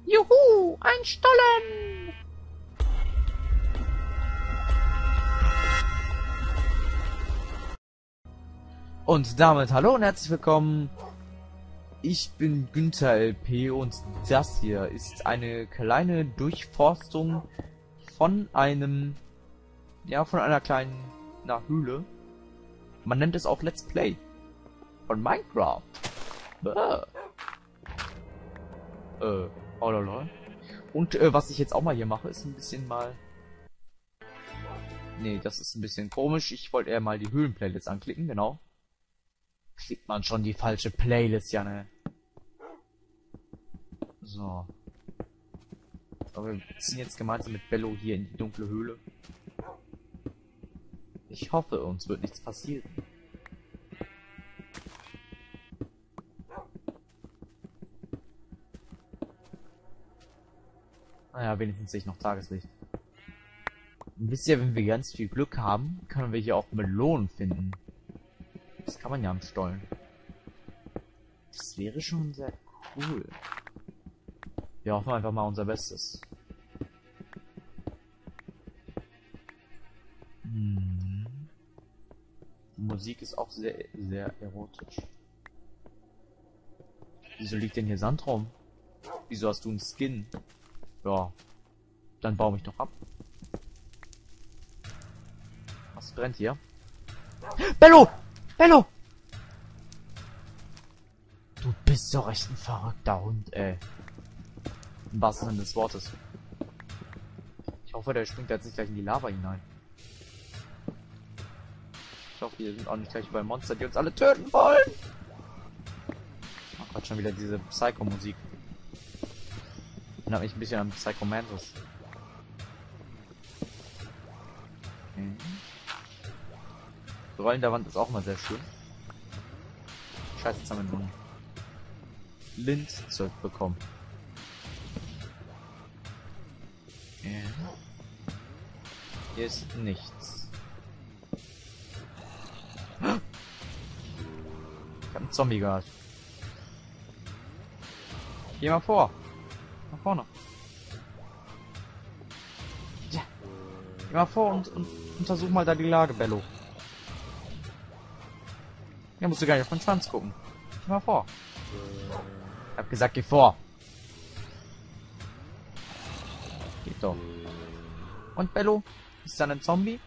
Juhu, ein Stollen! Und damit hallo und herzlich willkommen. Ich bin Günther LP und das hier ist eine kleine Durchforstung von einer kleinen Höhle. Man nennt es auch Let's Play von Minecraft. Oh lol. Und was ich jetzt auch mal hier mache, ist ein bisschen mal... Nee, das ist ein bisschen komisch. Ich wollte eher mal die Höhlen-Playlist anklicken, genau. Klickt man schon die falsche Playlist, ja, ne? So. Aber wir ziehen jetzt gemeinsam mit Bello hier in die dunkle Höhle. Ich hoffe, uns wird nichts passieren. Naja, wenigstens sehe ich noch Tageslicht. Und wisst ihr, wenn wir ganz viel Glück haben, können wir hier auch Melonen finden. Das kann man ja am Stollen. Das wäre schon sehr cool. Wir hoffen einfach mal unser Bestes. Die Musik ist auch sehr, sehr erotisch. Wieso liegt denn hier Sand rum? Wieso hast du einen Skin? Ja, dann baue mich doch ab. Was brennt hier? Bello! Bello! Du bist doch echt ein verrückter Hund, ey. Im wahrsten Sinne des Wortes. Ich hoffe, der springt jetzt nicht gleich in die Lava hinein. Ich hoffe, hier sind auch nicht gleich überall Monster, die uns alle töten wollen. Ach Gott, schon wieder diese Psycho-Musik. Erinnert mich ein bisschen an Psycho Mantis. Okay. Rollen der Wand ist auch mal sehr schön. Scheiße, jetzt haben wir nur einen Lint zurückbekommen. Okay. Hier ist nichts. Ich hab einen Zombie gehabt. Geh mal vor. Nach vorne. Ja. Geh mal vor und untersuch mal da die Lage, Bello. Ja, musst du gar nicht auf den Schwanz gucken. Geh mal vor. Ich hab gesagt, geh vor. Geht doch. Und Bello? Ist da ein Zombie?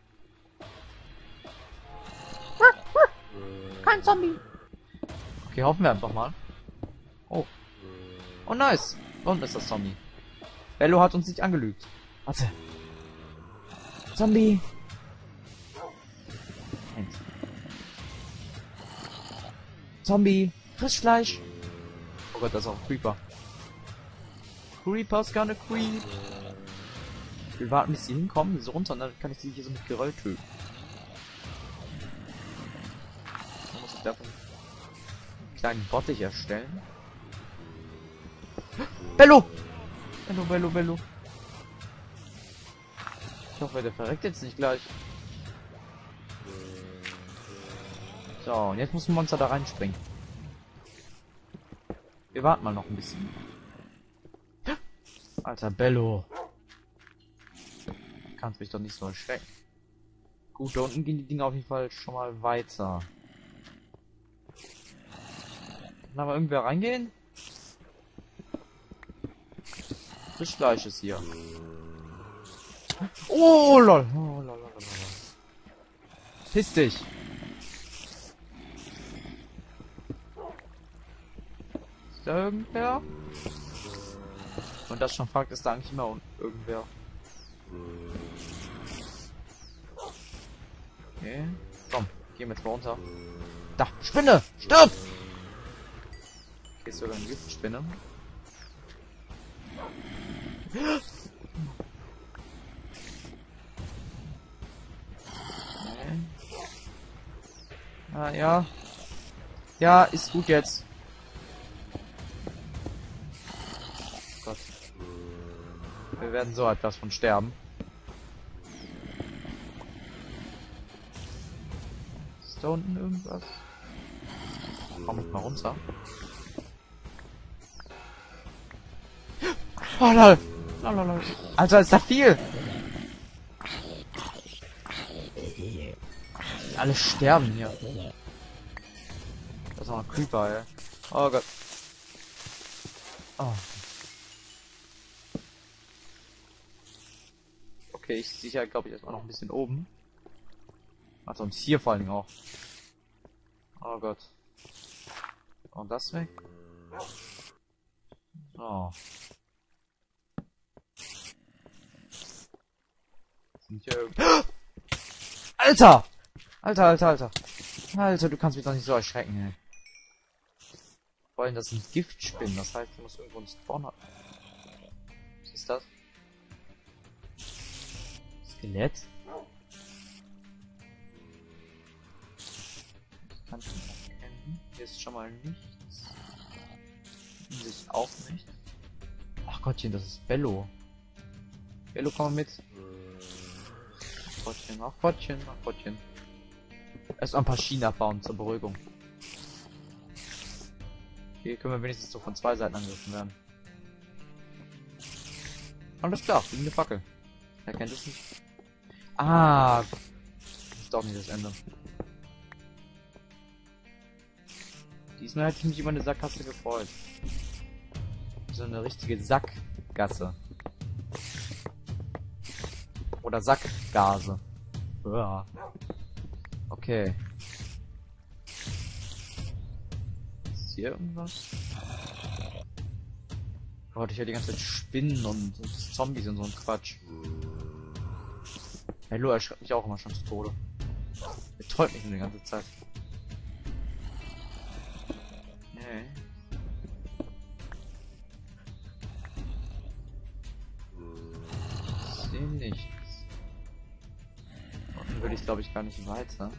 Kein Zombie. Okay, hoffen wir einfach mal. Oh. Oh, nice. Und ist das Zombie. Bello hat uns nicht angelügt. Warte. Zombie. Moment. Zombie. Frischfleisch. Oh Gott, das ist auch ein Creeper. Creeper's gonna creep. Ich will warten, bis sie hinkommen, die so runter, und dann kann ich sie hier so mit Geröll töten. Dann muss ich davon einen kleinen Bottich erstellen. Bello! Bello, Bello, Bello. Ich hoffe, der verreckt jetzt nicht gleich. So, und jetzt muss ein Monster da reinspringen. Wir warten mal noch ein bisschen. Alter, Bello. Kannst mich doch nicht so erschrecken. Gut, da unten gehen die Dinge auf jeden Fall schon mal weiter. Kann aber irgendwer reingehen? Frischfleisch ist hier. Oh, lol. Oh, lol, lol, lol. Piss dich. Ist da irgendwer? Und das schon fragt, ist da eigentlich immer irgendwer. Okay. Komm, gehen wir jetzt mal runter. Da, Spinne! Stirb! Okay, ist sogar eine Giftspinne. Okay. Ah, ja. Ja, ist gut jetzt. Oh Gott. Wir werden so etwas von sterben. Ist da unten irgendwas? Komm ich mal runter. Oh lol. Lol, lol, lol. Alter, ist da viel. Alle sterben hier. Das ist noch ein Creeper, ey. Oh Gott. Oh. Okay, ich sicher, glaube ich, erstmal noch ein bisschen oben. Also und hier vor allen Dingen auch. Oh Gott. Und das weg. Oh. Sind hier Alter! Alter, du kannst mich doch nicht so erschrecken, ey. Vor allem, das sind Giftspinnen, das heißt, du musst irgendwo einen Spawn haben. Was ist das? Skelett? Das kann ich nicht erkennen. Hier ist schon mal nichts. Hier ist auch nicht. Ach Gottchen, das ist Bello. Bello, komm mal mit. Ach Gottchen. Erst mal ein paar Schienen abbauen zur Beruhigung. Hier können wir wenigstens so von zwei Seiten angegriffen werden. Alles klar, wie eine Fackel. Wer kennt es nicht? Ah, das ist doch nicht das Ende. Diesmal hätte ich mich über eine Sackgasse gefreut. So eine richtige Sackgasse. Oder Sackgase. Uah. Okay. Ist hier irgendwas? Gott, ich höre die ganze Zeit Spinnen und Zombies und so ein Quatsch. Hello, er schreibt mich auch immer schon zu Tode. Er träumt mich nur die ganze Zeit. Nee. Ich sehe nichts. Unten würde ich glaube ich gar nicht weiter.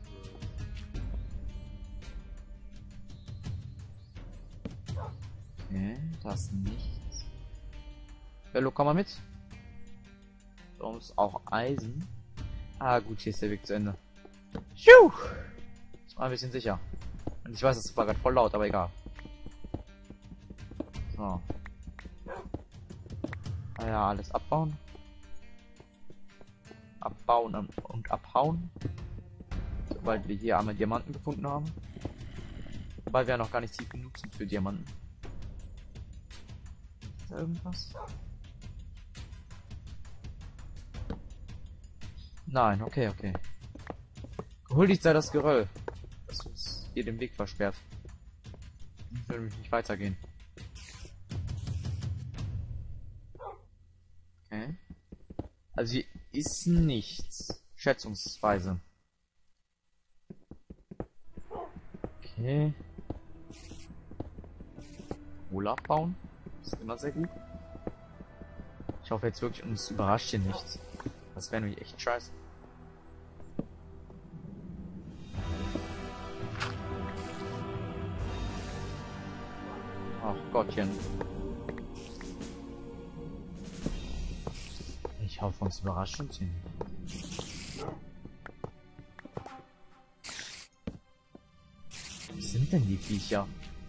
Okay, da ist nichts. Hello, komm mal mit. Da ist auch Eisen. Ah gut, hier ist der Weg zu Ende. Phew! Ist mal ein bisschen sicher. Und ich weiß, es war gerade voll laut, aber egal. So. Ah ja, alles abbauen. Abbauen und abhauen. Sobald wir hier einmal Diamanten gefunden haben. Wobei wir ja noch gar nicht tief genug sind für Diamanten. Ist da irgendwas? Nein, okay. Gehuldigt sei das Geröll, das uns hier den Weg versperrt. Ich will nämlich nicht weitergehen. Okay. Also hier ist nichts. Schätzungsweise. Okay. Kohle abbauen. Das ist immer sehr gut. Ich hoffe jetzt wirklich, uns überrascht hier nichts. Das wäre nämlich echt scheiße. Ach Gottchen. Ich hoffe, uns überrascht uns hier nicht. Was sind denn die Viecher?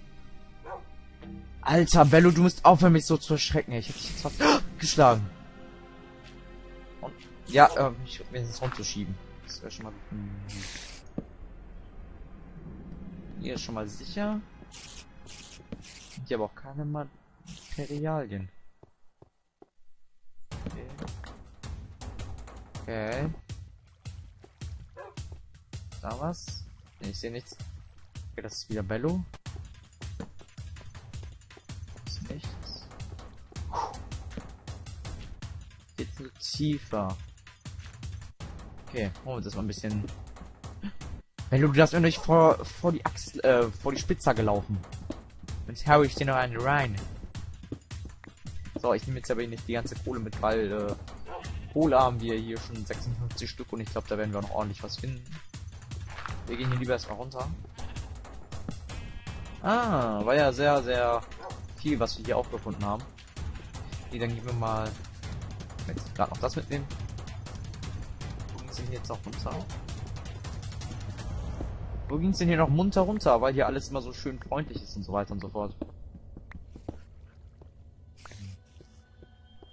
Alter, Bello, du musst aufhören, mich so zu erschrecken. Ich hätte dich jetzt fast geschlagen. Und, ja, mich ins Rund zu schieben. Das wäre schon mal... Hier ist schon mal sicher. Hier aber auch keine Materialien. Okay. Da was? Nee, ich sehe nichts. Okay, das ist wieder Bello. Ist nichts. Jetzt nur tiefer. Okay, holen wir uns das mal ein bisschen. Bello, du darfst mir nicht vor die Achse, vor die Spitzhacke laufen. Sonst hau ich dir noch einen rein. So, ich nehme jetzt aber nicht die ganze Kohle mit, weil Kohle haben wir hier schon 56 Stück und ich glaube, da werden wir noch ordentlich was finden. Wir gehen hier lieber erstmal runter. Ah, war ja sehr, sehr viel, was wir hier aufgefunden haben. Okay, dann gehen wir mal jetzt gerade noch das mitnehmen. Wo ging es denn hier jetzt noch runter? Wo ging es denn hier noch munter runter? Weil hier alles immer so schön freundlich ist und so weiter und so fort.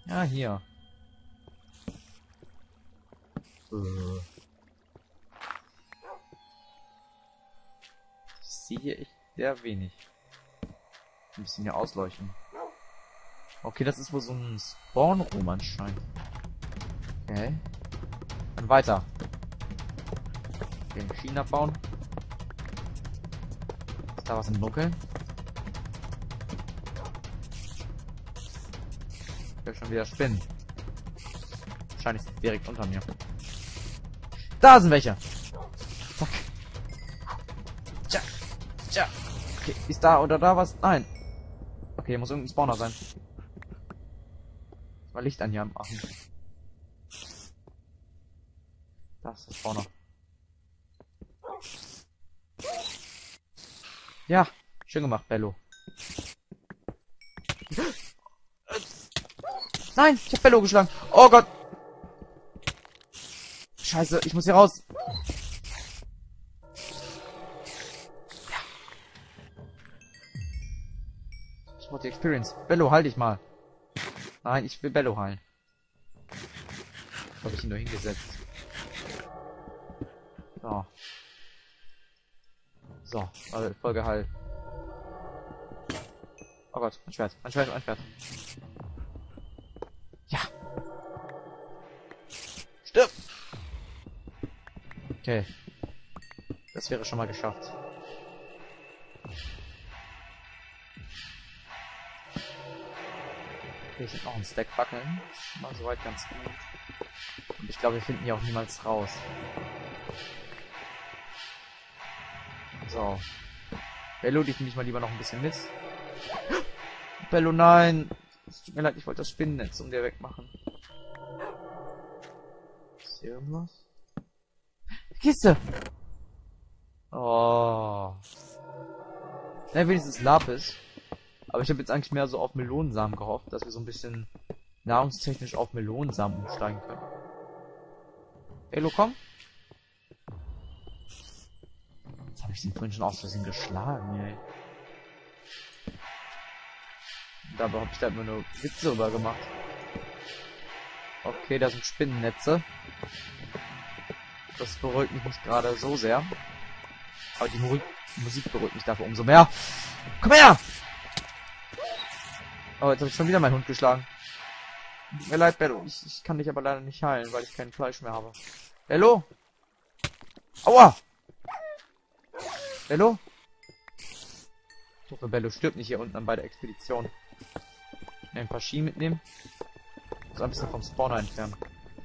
Ja, hier. Ich sehe hier echt sehr wenig. Ein bisschen hier ausleuchten. Okay, das ist wohl so ein Spawn-Room anscheinend. Okay. Dann weiter. Den Schienen abbauen. Ist da was im Dunkeln? Ich will schon wieder spinnen. Wahrscheinlich ist es direkt unter mir. Da sind welche! Zack. Tja. Tja. Okay, ist da oder da was? Nein. Okay, muss irgendein Spawner sein. Mal Licht an hier machen. Da ist der Spawner. Ja, schön gemacht, Bello. Nein, ich hab Bello geschlagen. Oh Gott. Scheiße, ich muss hier raus. Ja. Ich brauche die Experience. Bello, halt dich mal. Nein, ich will Bello heilen. Habe ich ihn nur hingesetzt. So. So, also voll geheilt. Oh Gott, mein Schwert, mein Schwert, mein Schwert. Ja. Stirb! Okay. Das wäre schon mal geschafft. Okay, ich habe noch einen Stack Fackeln. Mal soweit ganz gut. Und ich glaube, wir finden hier auch niemals raus. So. Bello, dich nehme ich mal lieber noch ein bisschen mit. Bello, nein! Es tut mir leid, ich wollte das Spinnennetz um dir wegmachen. Ist hier irgendwas? Kiste! Oh. Na, wenigstens Lapis. Aber ich habe jetzt eigentlich mehr so auf Melonensamen gehofft, dass wir so ein bisschen nahrungstechnisch auf Melonensamen umsteigen können. Bello, komm! Jetzt habe ich den vorhin schon aus Versehen geschlagen, ey. Dabei habe ich da immer nur Witze rüber gemacht. Okay, da sind Spinnennetze. Das beruhigt mich nicht gerade so sehr. Aber die Musik beruhigt mich dafür umso mehr. Komm her! Oh, jetzt habe ich schon wieder meinen Hund geschlagen. Tut mir leid, Bello. Ich kann dich aber leider nicht heilen, weil ich kein Fleisch mehr habe. Bello? Aua! Bello? Ich hoffe, Bello stirbt nicht hier unten bei der Expedition. Ein paar Ski mitnehmen. So ein bisschen vom Spawner entfernen.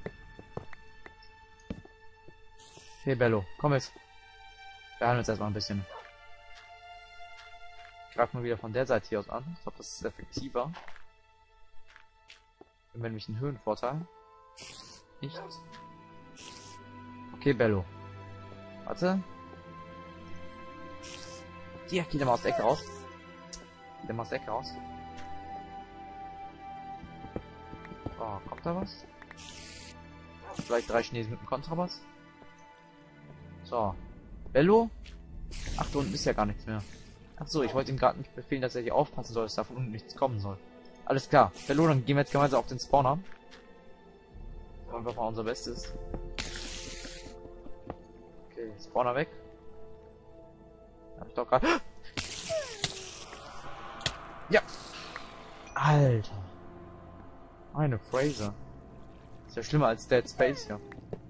Hey Bello, komm jetzt. Wir heilen uns erstmal ein bisschen. Ich greife mal wieder von der Seite hier aus an. Ich glaube, das ist effektiver. Wir haben nämlich einen Höhenvorteil. Nicht. Okay, Bello. Warte. Hier, geht der mal aus der Ecke raus. Geht der mal aus der Ecke raus. Oh, kommt da was? Vielleicht 3 Chinesen mit dem Kontrabass. So. Bello? Ach, da unten ist ja gar nichts mehr. Ach so, ich wollte ihm gerade nicht befehlen, dass er hier aufpassen soll, dass da von unten nichts kommen soll. Alles klar. Bello, dann gehen wir jetzt gemeinsam auf den Spawner. Wollen wir mal unser Bestes. Okay, Spawner weg. Hab ich doch gerade. Ja! Alter. Meine Fraser. Ist ja schlimmer als Dead Space, ja.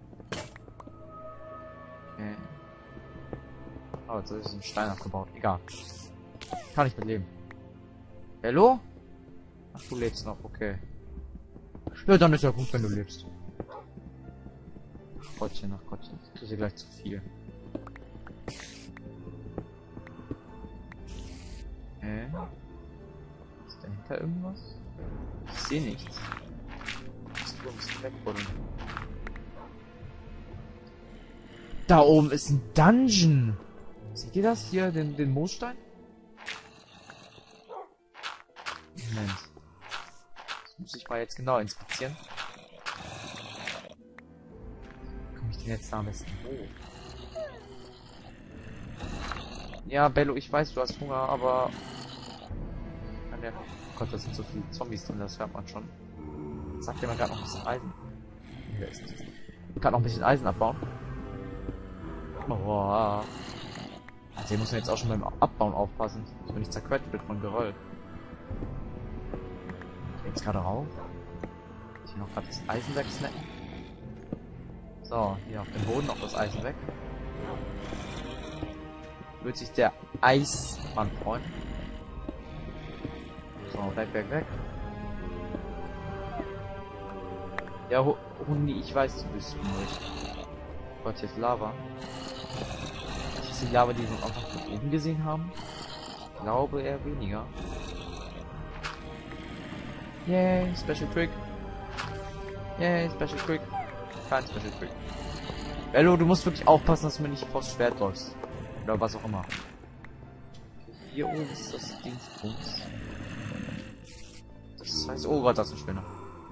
Okay. Oh, jetzt ist ein Stein abgebaut. Egal. Kann ich mit leben. Hello? Ach, du lebst noch, okay. Ja, dann ist ja gut, wenn du lebst. Ach Gottchen, ach Gottchen. Das ist ja gleich zu viel. Ist dahinter irgendwas? Ich sehe nichts. Ich muss ein bisschen wegbuddeln. Da oben ist ein Dungeon. Seht ihr das hier, den Moosstein? Moment. Das muss ich mal jetzt genau inspizieren. Komme ich denn jetzt da am besten hoch? Ja, Bello, ich weiß, du hast Hunger, aber... Oh Gott, da sind so viele Zombies drin, das hört man schon. Sagt jemand gerade noch ein bisschen Eisen? Hier ist es. Kann noch ein bisschen Eisen abbauen. Boah. Also hier muss man jetzt auch schon beim Abbauen aufpassen, dass man nicht zerquetscht wird von Geröll. Ich gehe jetzt gerade rauf. Hier noch gerade das Eisen wegsnacken. So, hier auf dem Boden noch das Eisen weg. Wird sich der Eismann freuen. So, weg, weg, weg. Ja, Hundi, ich weiß, du bist nicht. Oh Gott, hier ist Lava. Ist die Lava, die wir einfach von oben gesehen haben? Ich glaube eher weniger. Yay, Special Trick. Yay, Special Trick. Kein Special Trick. Bello, du musst wirklich aufpassen, dass du mir nicht vors Schwert läufst. Oder was auch immer. Hier oben ist das Dingsbums. Das heißt, oh Gott, das ist ein Spinner.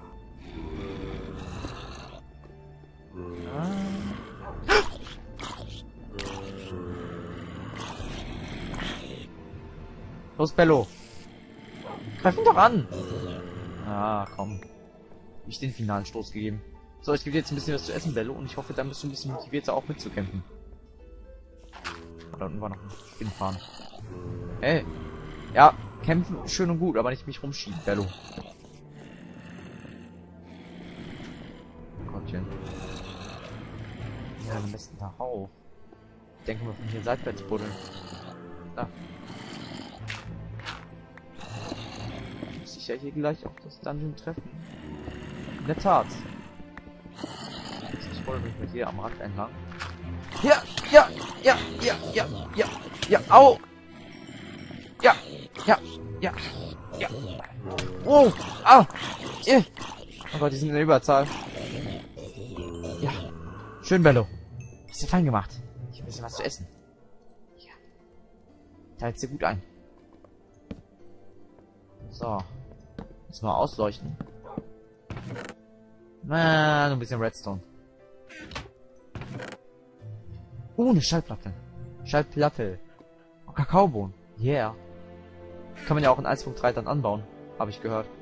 Los, Bello. Greif ihn doch an. Ah, komm. Ich den finalen Stoß gegeben. So, ich gebe dir jetzt ein bisschen was zu essen, Bello, und ich hoffe, dann bist du ein bisschen motivierter auch mitzukämpfen. Da unten war noch ein Spinnfahren. Hey. Ja, kämpfen schön und gut, aber nicht mich rumschieben, Bello. Gottchen. Ja, am besten da rauf. Ich denke mal von hier seitwärts buddeln. Da. Muss ich ja hier gleich auf das Dungeon treffen. In der Tat. Ich rolle mich mit hier am Rand entlang. Ja, ja, ja, ja, ja, ja, ja, au! Ja, ja, ja, ja. Oh, ah! Oh Gott, die sind in der Überzahl. Ja. Schön, Bello. Hast du fein gemacht. Ich habe ein bisschen was zu essen. Ja. Teilst dir gut ein. So. Jetzt mal ausleuchten. Na, nur ein bisschen Redstone. Oh, eine Schallplatte. Schallplatte. Oh, Kakaobohnen. Yeah. Kann man ja auch in 1.3 dann anbauen. Habe ich gehört.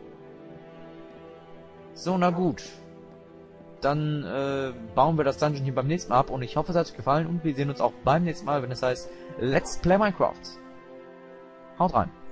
So, na gut. Dann bauen wir das Dungeon hier beim nächsten Mal ab. Und ich hoffe, es hat euch gefallen. Und wir sehen uns auch beim nächsten Mal, wenn es heißt Let's Play Minecraft. Haut rein.